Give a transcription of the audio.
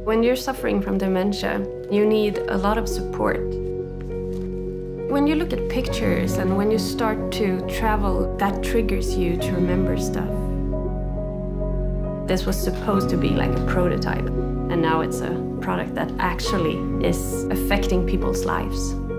When you're suffering from dementia, you need a lot of support. When you look at pictures and when you start to travel, that triggers you to remember stuff. This was supposed to be like a prototype, and now it's a product that actually is affecting people's lives.